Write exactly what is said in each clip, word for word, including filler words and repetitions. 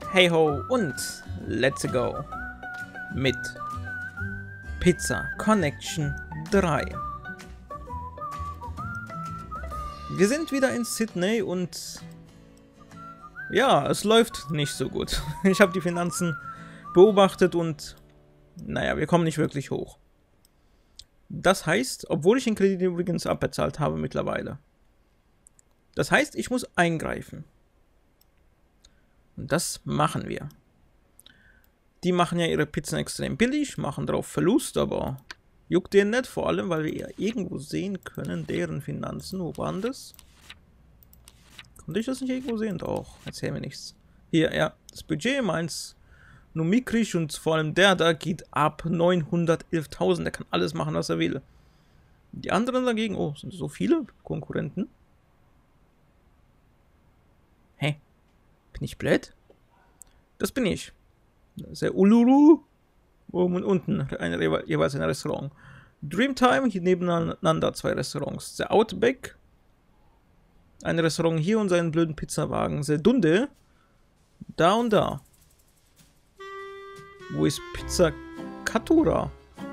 Hey ho und let's go mit Pizza Connection drei. Wir sind wieder in Sydney und ja, es läuft nicht so gut. Ich habe die Finanzen beobachtet und naja, wir kommen nicht wirklich hoch. Das heißt, obwohl ich den Kredit übrigens abbezahlt habe mittlerweile. Das heißt, ich muss eingreifen. Und das machen wir. Die machen ja ihre Pizzen extrem billig, machen drauf Verlust, aber juckt denen nicht, vor allem, weil wir ja irgendwo sehen können, deren Finanzen. Wo waren das? Konnte ich das nicht irgendwo sehen? Doch, erzähl mir nichts. Hier, ja, das Budget meins nur mickrig und vor allem der da geht ab neunhundertelftausend. Der kann alles machen, was er will. Die anderen dagegen, oh, sind so viele Konkurrenten? Hä? Bin ich blöd? Das bin ich. Das ist der Uluru. Oben und unten ein, jeweils ein Restaurant. Dreamtime, hier nebeneinander zwei Restaurants. Der Outback. Ein Restaurant hier und seinen blöden Pizzawagen. Der Dunde. Da und da. Wo ist Pizza Katura?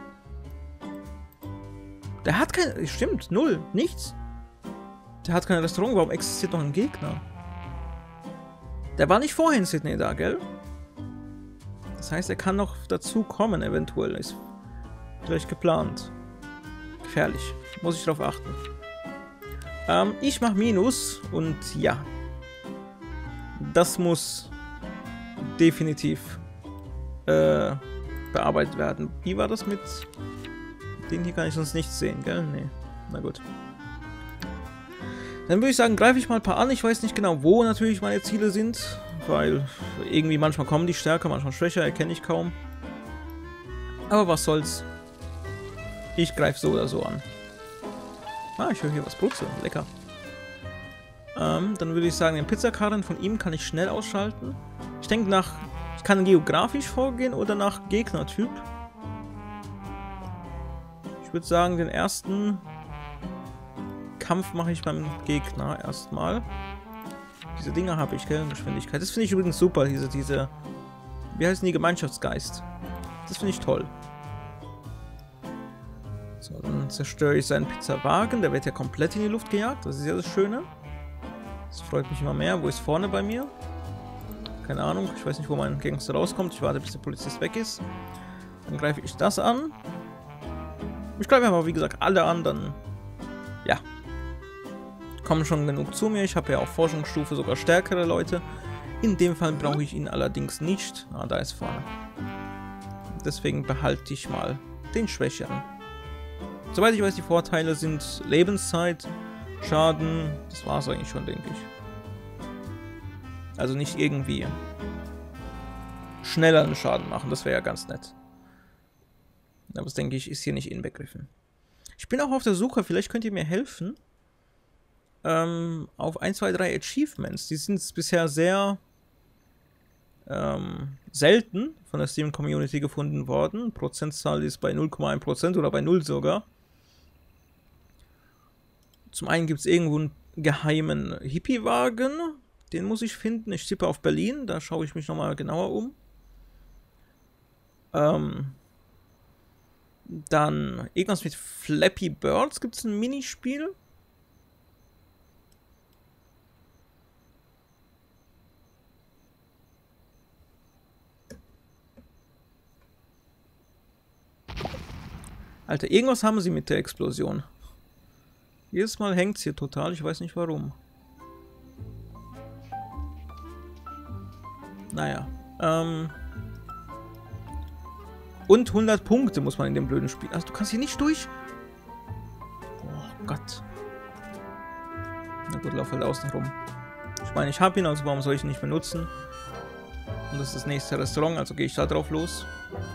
Der hat kein... Stimmt, null. Nichts. Der hat kein Restaurant. Warum existiert noch ein Gegner? Der war nicht vorher in Sydney da, gell? Das heißt, er kann noch dazu kommen, eventuell. Ist vielleicht geplant. Gefährlich. Muss ich darauf achten. Ähm, ich mache Minus und ja. Das muss definitiv äh, bearbeitet werden. Wie war das mit... Den hier kann ich sonst nicht sehen, gell? Nee. Na gut. Dann würde ich sagen, greife ich mal ein paar an. Ich weiß nicht genau, wo natürlich meine Ziele sind, weil irgendwie manchmal kommen die stärker, manchmal schwächer, erkenne ich kaum. Aber was soll's. Ich greife so oder so an. Ah, ich höre hier was brutzeln. Lecker. Ähm, dann würde ich sagen, den Pizzakarren von ihm kann ich schnell ausschalten. Ich denke nach... Ich kann geografisch vorgehen oder nach Gegnertyp. Ich würde sagen, den ersten... Kampf mache ich beim Gegner erstmal. Diese Dinger habe ich, gell? Geschwindigkeit. Das finde ich übrigens super, diese, diese... Wie heißen die? Gemeinschaftsgeist. Das finde ich toll. So, dann zerstöre ich seinen Pizzawagen. Der wird ja komplett in die Luft gejagt. Das ist ja das Schöne. Das freut mich immer mehr. Wo ist vorne bei mir? Keine Ahnung. Ich weiß nicht, wo mein Gangster rauskommt. Ich warte, bis der Polizist weg ist. Dann greife ich das an. Ich greife aber, wie gesagt, alle an. Dann... Ja. Kommen schon genug zu mir. Ich habe ja auf Forschungsstufe sogar stärkere Leute. In dem Fall brauche ich ihn allerdings nicht. Ah, da ist vorne. Deswegen behalte ich mal den Schwächeren. Soweit ich weiß, die Vorteile sind Lebenszeit, Schaden. Das war es eigentlich schon, denke ich. Also nicht irgendwie schneller einen Schaden machen. Das wäre ja ganz nett. Aber das, denke ich, ist hier nicht inbegriffen. Ich bin auch auf der Suche. Vielleicht könnt ihr mir helfen. Auf eins, zwei, drei Achievements. Die sind bisher sehr ähm, selten von der Steam-Community gefunden worden. Prozentzahl ist bei null Komma eins Prozent oder bei null sogar. Zum einen gibt es irgendwo einen geheimen Hippie-Wagen. Den muss ich finden. Ich tippe auf Berlin. Da schaue ich mich nochmal genauer um. Ähm, dann irgendwas mit Flappy Birds. Gibt es ein Minispiel? Alter, irgendwas haben sie mit der Explosion. Jedes Mal hängt es hier total, ich weiß nicht warum. Naja. Ähm. Und hundert Punkte muss man in dem blöden Spiel. Also du kannst hier nicht durch. Oh Gott. Na gut, lauf halt außen rum. Ich meine, ich habe ihn, also warum soll ich ihn nicht benutzen? Und das ist das nächste Restaurant, also gehe ich da drauf los.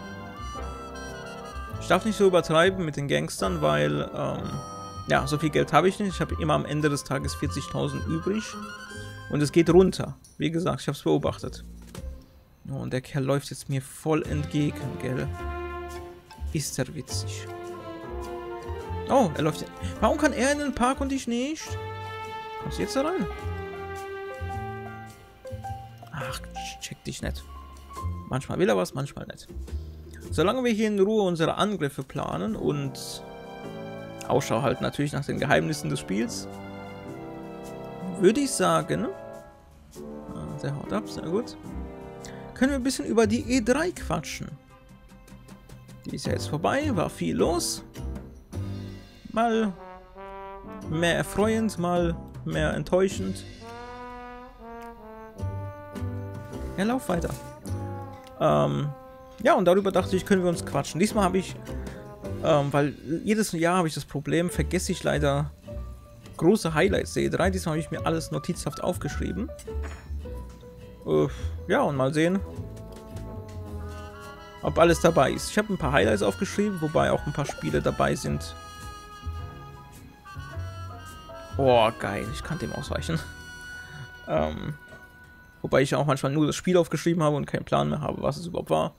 Ich darf nicht so übertreiben mit den Gangstern, weil, ähm, ja, so viel Geld habe ich nicht. Ich habe immer am Ende des Tages vierzigtausend übrig. Und es geht runter. Wie gesagt, ich habe es beobachtet. Oh, und der Kerl läuft jetzt mir voll entgegen, gell? Ist er witzig. Oh, er läuft... Warum kann er in den Park und ich nicht? Kommst du jetzt da rein? Ach, check dich nicht. Manchmal will er was, manchmal nicht. Solange wir hier in Ruhe unsere Angriffe planen und Ausschau halten natürlich nach den Geheimnissen des Spiels, würde ich sagen, ah, der haut ab, sehr gut, können wir ein bisschen über die E drei quatschen. Die ist ja jetzt vorbei, war viel los. Mal mehr erfreuend, mal mehr enttäuschend. Ja, lauf weiter. Ähm, ja, und darüber dachte ich, können wir uns quatschen. Diesmal habe ich, ähm, weil jedes Jahr habe ich das Problem, vergesse ich leider große Highlights der E drei. Diesmal habe ich mir alles notizhaft aufgeschrieben. Äh, ja, und mal sehen, ob alles dabei ist. Ich habe ein paar Highlights aufgeschrieben, wobei auch ein paar Spiele dabei sind. Boah, geil. Ich kann dem ausweichen. Ähm, wobei ich auch manchmal nur das Spiel aufgeschrieben habe und keinen Plan mehr habe, was es überhaupt war.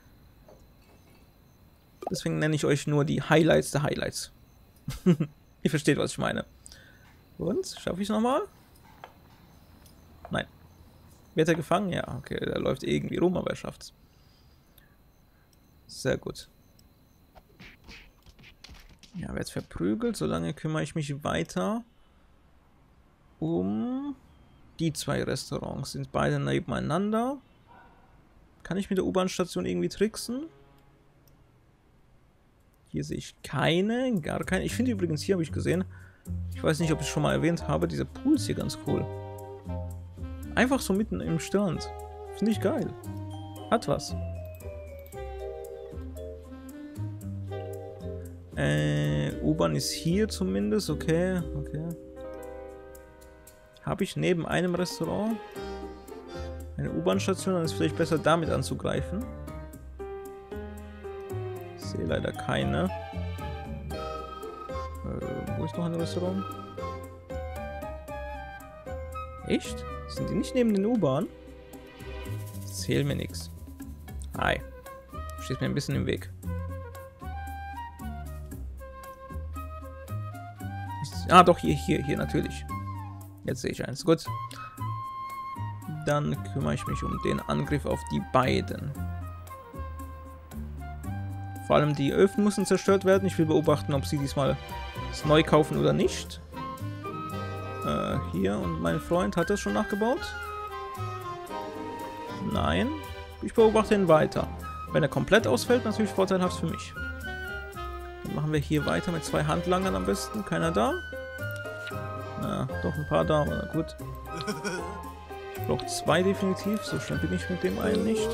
Deswegen nenne ich euch nur die Highlights der Highlights. Ihr versteht, was ich meine. Und? Schaffe ich es nochmal? Nein. Wird er gefangen? Ja, okay. Der läuft irgendwie rum, aber er schafft's. Sehr gut. Ja, wird verprügelt. Solange kümmere ich mich weiter um die zwei Restaurants. Sind beide nebeneinander. Kann ich mit der U-Bahn-Station irgendwie tricksen? Hier sehe ich keine, gar keine. Ich finde übrigens, hier habe ich gesehen, ich weiß nicht, ob ich es schon mal erwähnt habe, dieser Pool ist hier ganz cool. Einfach so mitten im Strand. Finde ich geil. Hat was. Äh, U-Bahn ist hier zumindest, okay, okay. Habe ich neben einem Restaurant eine U-Bahn-Station, dann ist es vielleicht besser damit anzugreifen. Ich sehe leider keine. Äh, wo ist noch ein Restaurant? Echt? Sind die nicht neben den U-Bahn? Zählt mir nichts. Hi. Steht mir ein bisschen im Weg. Ah, doch, hier, hier, hier, natürlich. Jetzt sehe ich eins. Gut. Dann kümmere ich mich um den Angriff auf die beiden. Vor allem die Öfen müssen zerstört werden. Ich will beobachten, ob sie diesmal es neu kaufen oder nicht. Äh, hier, und mein Freund hat das schon nachgebaut? Nein. Ich beobachte ihn weiter. Wenn er komplett ausfällt, natürlich vorteilhaft für mich. Dann machen wir hier weiter mit zwei Handlangern am besten. Keiner da? Na, doch ein paar da, aber gut. Ich brauche zwei definitiv. So schnell bin ich mit dem einen nicht.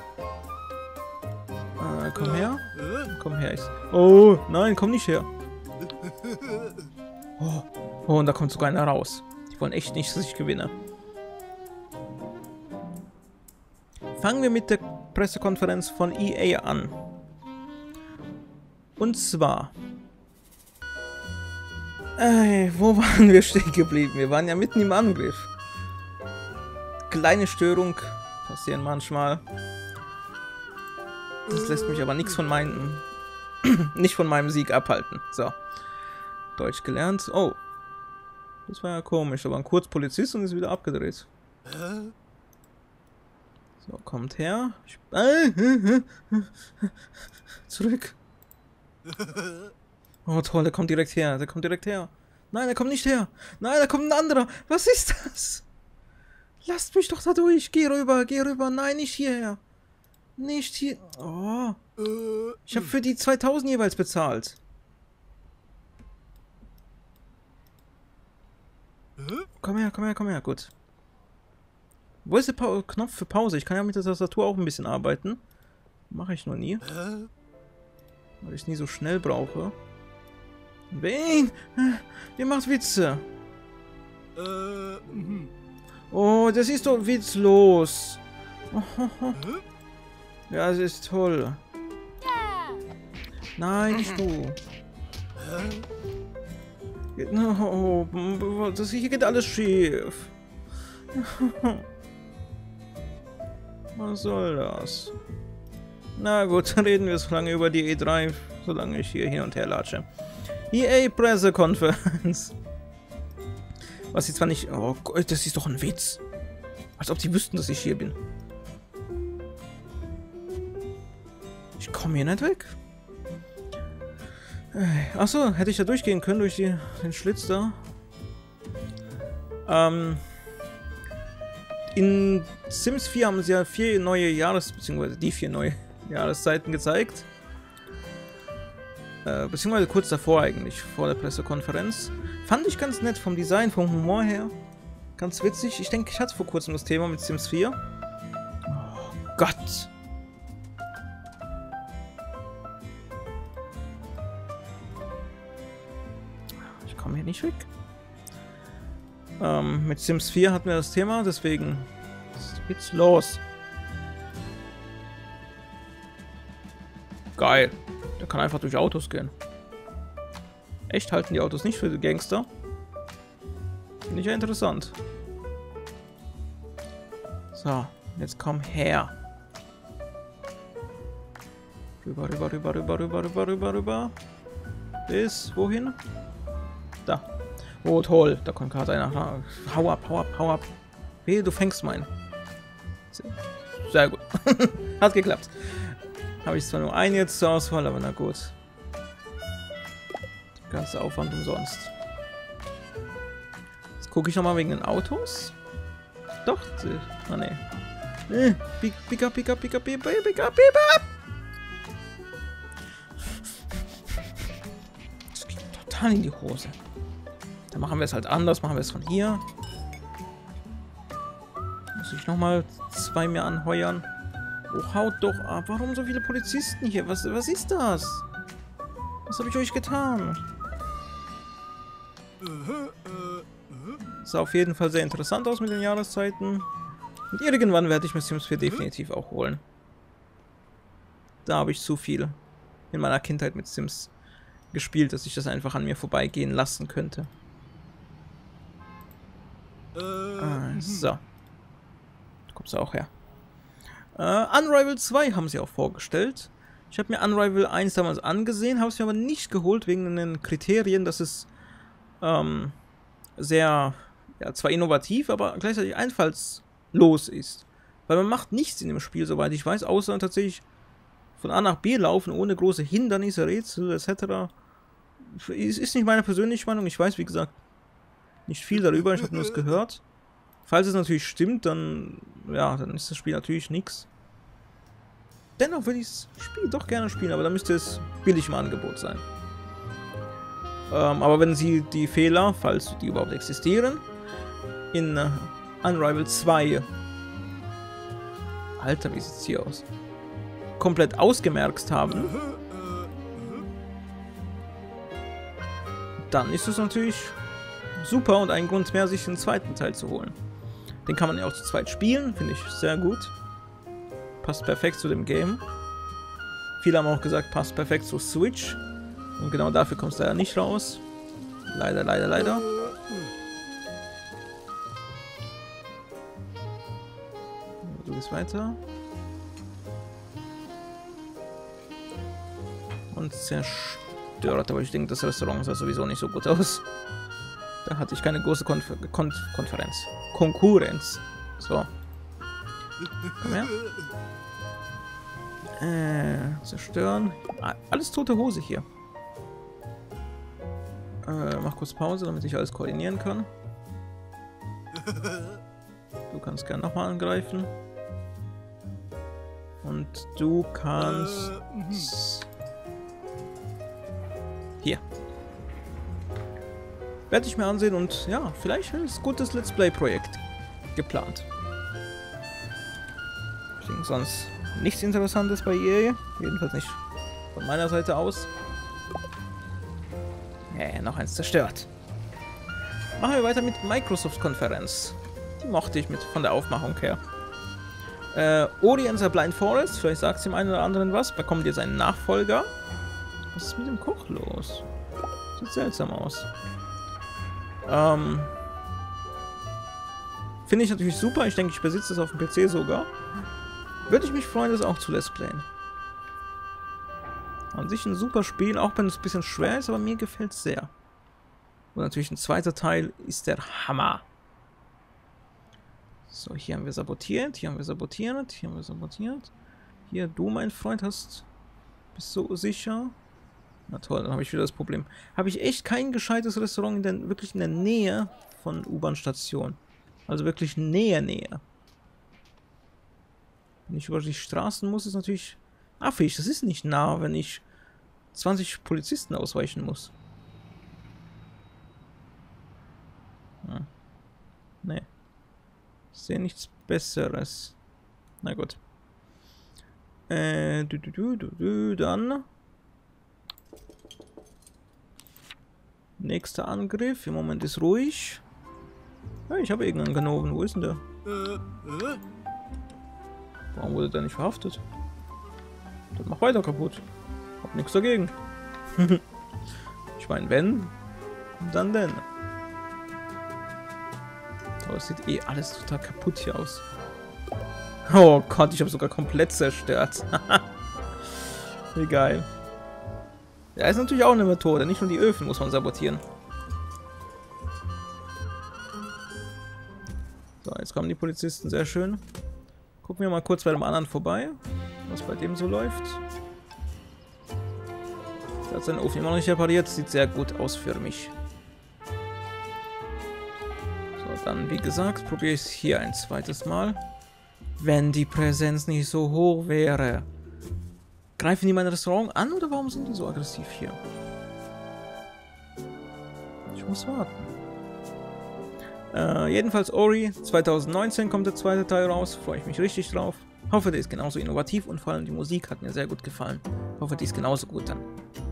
Äh, komm her. Komm her. Ich... Oh, nein, komm nicht her. Oh. Oh, und da kommt sogar einer raus. Die wollen echt nicht, dass ich gewinne. Fangen wir mit der Pressekonferenz von E A an. Und zwar... Ey, wo waren wir stehen geblieben? Wir waren ja mitten im Angriff. Kleine Störung. Passieren manchmal. Das lässt mich aber nichts von meinem... nicht von meinem Sieg abhalten. So. Deutsch gelernt. Oh. Das war ja komisch. Da war ein kurz Polizist und ist wieder abgedreht. So, kommt her. Ich, äh, zurück. Oh toll, der kommt direkt her. Der kommt direkt her. Nein, der kommt nicht her. Nein, da kommt ein anderer. Was ist das? Lasst mich doch da durch. Geh rüber, geh rüber. Nein, nicht hierher. Nicht hier. Oh. Ich habe für die zweitausend jeweils bezahlt. Komm her, komm her, komm her. Gut. Wo ist der pa Knopf für Pause? Ich kann ja mit der Tastatur auch ein bisschen arbeiten. Mache ich nur nie. Weil ich es nie so schnell brauche. Wen? Ihr macht Witze. Oh, das ist doch witzlos. Ja, das ist toll. Nein, nicht du. No, das hier geht alles schief. Was soll das? Na gut, dann reden wir so lange über die E drei, solange ich hier hin und her latsche. E A-Pressekonferenz. Was jetzt zwar nicht... Oh Gott, das ist doch ein Witz. Als ob die wüssten, dass ich hier bin. Ich komme hier nicht weg. Achso, hätte ich da durchgehen können durch die, den Schlitz da. Ähm, in Sims vier haben sie ja vier neue Jahres... beziehungsweise die vier neue Jahreszeiten gezeigt. Äh, beziehungsweise kurz davor eigentlich, vor der Pressekonferenz. Fand ich ganz nett vom Design, vom Humor her. Ganz witzig. Ich denke, ich hatte vor kurzem das Thema mit Sims vier. Oh Gott. Ich komme hier nicht weg. Ähm, mit Sims vier hatten wir das Thema, deswegen geht's los. Geil. Der kann einfach durch Autos gehen. Echt, halten die Autos nicht für die Gangster? Finde ich ja interessant. So, jetzt komm her. Rüber, rüber, rüber, rüber, rüber, rüber, rüber, rüber. Bis wohin? Da. Oh, toll. Da kommt gerade einer. Hau ab, hau ab, hau ab. Wehe, du fängst meinen. Sehr gut. Hat geklappt. Habe ich zwar nur einen jetzt zur Auswahl, aber na gut. Der ganze Aufwand umsonst. Jetzt gucke ich nochmal wegen den Autos. Doch. Ah, ne. Nee. Pick up, pick up, pick up, pick up, pick up, pick up. Das geht total in die Hose. Dann machen wir es halt anders. Machen wir es von hier. Muss ich nochmal zwei mehr anheuern. Oh, haut doch ab. Warum so viele Polizisten hier? Was, was ist das? Was habe ich euch getan? Sah auf jeden Fall sehr interessant aus mit den Jahreszeiten. Und irgendwann werde ich mir Sims vier definitiv auch holen. Da habe ich zu viel in meiner Kindheit mit Sims gespielt, dass ich das einfach an mir vorbeigehen lassen könnte. Ah, so. Da kommst du auch her. Uh, Unravel zwei haben sie auch vorgestellt. Ich habe mir Unravel eins damals angesehen, habe es mir aber nicht geholt wegen den Kriterien, dass es ähm, sehr, ja, zwar innovativ, aber gleichzeitig einfallslos ist. Weil man macht nichts in dem Spiel, soweit ich weiß, außer tatsächlich von A nach B laufen, ohne große Hindernisse, Rätsel et cetera. Es ist nicht meine persönliche Meinung, ich weiß, wie gesagt, nicht viel darüber, ich habe nur es gehört. Falls es natürlich stimmt, dann, ja, dann ist das Spiel natürlich nichts. Dennoch würde ich das Spiel doch gerne spielen, aber dann müsste es billig im Angebot sein. Ähm, aber wenn sie die Fehler, falls die überhaupt existieren, in uh, Unravel zwei, Alter, wie sieht es hier aus, komplett ausgemerzt haben, dann ist es natürlich super und ein Grund mehr, sich den zweiten Teil zu holen. Den kann man ja auch zu zweit spielen, finde ich sehr gut. Passt perfekt zu dem Game. Viele haben auch gesagt, passt perfekt zur Switch. Und genau dafür kommst du ja nicht raus. Leider, leider, leider. Du gehst weiter. Und zerstört, aber ich denke, das Restaurant sah sowieso nicht so gut aus. Da hatte ich keine große Konfer Kon Konferenz. Konkurrenz. So. Komm her. Äh, zerstören. Alles tote Hose hier. Äh, mach kurz Pause, damit ich alles koordinieren kann. Du kannst gerne nochmal angreifen. Und du kannst... Hier. Werde ich mir ansehen und ja, vielleicht ist ein gutes Let's Play-Projekt geplant. Ich denke sonst nichts Interessantes bei E A. Jedenfalls nicht von meiner Seite aus. Äh, noch eins zerstört. Machen wir weiter mit Microsoft-Konferenz. Die mochte ich mit von der Aufmachung her. Äh, Ori and the Blind Forest, vielleicht sagt es dem einen oder anderen was, bekommt jetzt einen Nachfolger. Was ist mit dem Koch los? Sieht seltsam aus. Ähm, Finde ich natürlich super. Ich denke, ich besitze es auf dem P C sogar. Würde ich mich freuen, das auch zu Let's Playen. An sich ein super Spiel, auch wenn es ein bisschen schwer ist, aber mir gefällt es sehr. Und natürlich ein zweiter Teil ist der Hammer. So, hier haben wir sabotiert, hier haben wir sabotiert, hier haben wir sabotiert. Hier, du, mein Freund, hast... Bist so sicher? Na toll, dann habe ich wieder das Problem. Habe ich echt kein gescheites Restaurant in der, wirklich in der Nähe von U-Bahn-Station. Also wirklich Nähe, Nähe. Wenn ich über die Straßen muss, ist natürlich affig. Das ist nicht nah, wenn ich zwanzig Polizisten ausweichen muss. Hm. Nee. Ich sehe nichts Besseres. Na gut. Äh, du, du, du, du, du, dann. Nächster Angriff. Im Moment ist ruhig. Hey, ich habe irgendeinen Ganoven. Wo ist denn der? Warum wurde der nicht verhaftet? Das macht weiter kaputt. Hab nichts dagegen. Ich meine, wenn, dann denn. Aber es sieht eh alles total kaputt hier aus. Oh Gott, ich habe sogar komplett zerstört. Wie geil. Ja, ist natürlich auch eine Methode. Nicht nur die Öfen muss man sabotieren. So, jetzt kommen die Polizisten. Sehr schön. Gucken wir mal kurz bei dem anderen vorbei, was bei dem so läuft. Der hat seinen Ofen immer noch nicht repariert. Sieht sehr gut aus für mich. So, dann wie gesagt, probiere ich es hier ein zweites Mal. Wenn die Präsenz nicht so hoch wäre. Greifen die mein Restaurant an oder warum sind die so aggressiv hier? Ich muss warten. Äh, jedenfalls Ori, zwanzig neunzehn kommt der zweite Teil raus. Freue ich mich richtig drauf. Hoffe, der ist genauso innovativ und vor allem die Musik hat mir sehr gut gefallen. Hoffe, die ist genauso gut dann.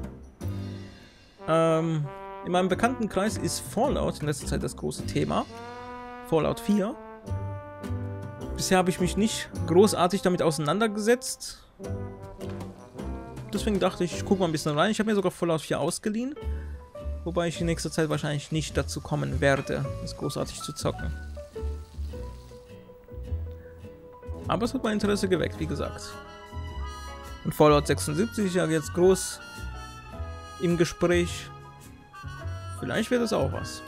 Ähm, in meinem Bekanntenkreis ist Fallout in letzter Zeit das große Thema. Fallout vier. Bisher habe ich mich nicht großartig damit auseinandergesetzt. Deswegen dachte ich, ich gucke mal ein bisschen rein. Ich habe mir sogar Fallout vier ausgeliehen. Wobei ich in nächster Zeit wahrscheinlich nicht dazu kommen werde, das großartig zu zocken. Aber es hat mein Interesse geweckt, wie gesagt. Und Fallout sechsundsiebzig ist ja jetzt groß im Gespräch. Vielleicht wird es auch was.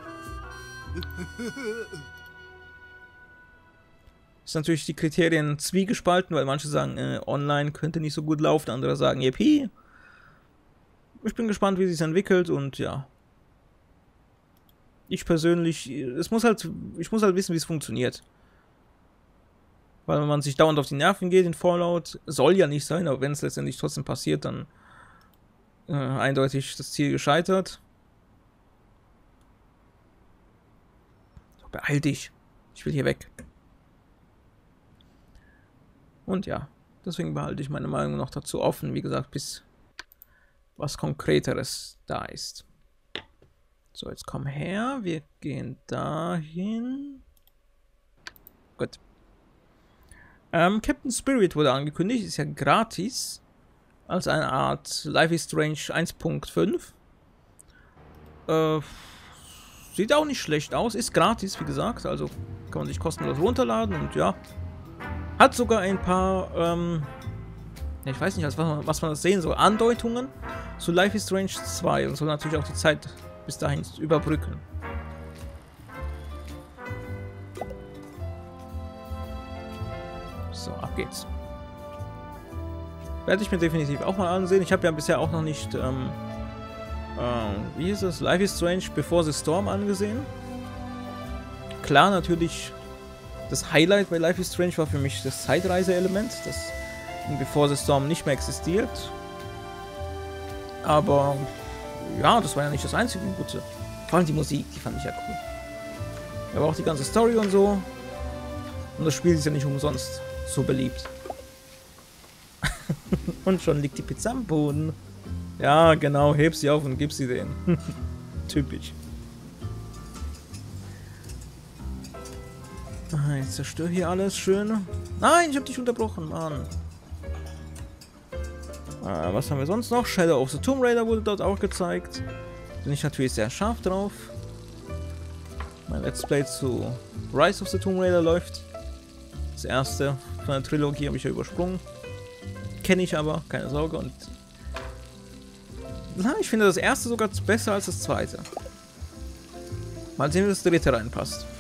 Ist natürlich die Kriterien zwiegespalten, weil manche sagen, äh, online könnte nicht so gut laufen, andere sagen, yippie. Ich bin gespannt, wie es sich entwickelt und ja. Ich persönlich, es muss halt, ich muss halt wissen, wie es funktioniert. Weil wenn man sich dauernd auf die Nerven geht in Fallout, soll ja nicht sein, aber wenn es letztendlich trotzdem passiert, dann äh, eindeutig das Ziel gescheitert. So, beeil dich. Ich will hier weg. Und ja, deswegen behalte ich meine Meinung noch dazu offen, wie gesagt, bis was Konkreteres da ist. So, jetzt komm her, wir gehen dahin. Gut. Ähm, Captain Spirit wurde angekündigt, ist ja gratis. Als eine Art Life is Strange eins Punkt fünf. Äh, sieht auch nicht schlecht aus, ist gratis, wie gesagt, also kann man sich kostenlos runterladen und ja. Hat sogar ein paar, ähm, ich weiß nicht, was man, was man das sehen soll, Andeutungen zu Life is Strange zwei und soll natürlich auch die Zeit bis dahin überbrücken. So, ab geht's. Werde ich mir definitiv auch mal ansehen. Ich habe ja bisher auch noch nicht, ähm, ähm, wie ist es, Life is Strange Before the Storm angesehen. Klar, natürlich, das Highlight bei Life is Strange war für mich das Zeitreise-Element, das in Before the Storm nicht mehr existiert. Aber ja, das war ja nicht das einzige Gute. Vor allem die Musik, die fand ich ja cool. Aber auch die ganze Story und so. Und das Spiel ist ja nicht umsonst so beliebt. Und schon liegt die Pizza am Boden. Ja, genau, heb sie auf und gib sie denen. Typisch. Ah, jetzt zerstöre hier alles schön. Nein, ich hab dich unterbrochen, Mann. Ah, was haben wir sonst noch? Shadow of the Tomb Raider wurde dort auch gezeigt. Bin ich natürlich sehr scharf drauf. Mein Let's Play zu Rise of the Tomb Raider läuft. Das erste von der Trilogie habe ich ja übersprungen. Kenne ich aber, keine Sorge. Und na, ich finde das erste sogar besser als das zweite. Mal sehen, wie das dritte reinpasst.